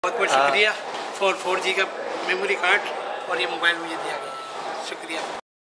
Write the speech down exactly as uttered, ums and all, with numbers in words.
बहुत बहुत शुक्रिया फॉर फोर जी का मेमोरी कार्ड और ये मोबाइल मुझे दिया गया, शुक्रिया।